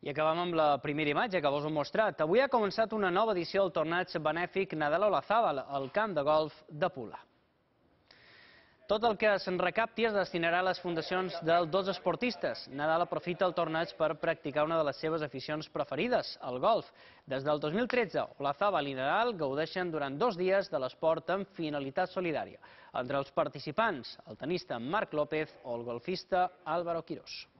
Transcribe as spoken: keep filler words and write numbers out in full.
I acabem amb la primera imatge que vos hem mostrat. Avui ha començat una nova edició del torneig benèfic Nadal Olazábal al camp de golf de Pula. Tot el que se'n recapti es destinarà a les fundacions dels dos esportistes. Nadal aprofita el torneig per practicar una de les seves aficions preferides, el golf. Des del dos mil tretze, Olazábal i Nadal gaudeixen durant dos dies de l'esport amb finalitat solidària. Entre els participants, el tenista Marc López o el golfista Álvaro Quirós.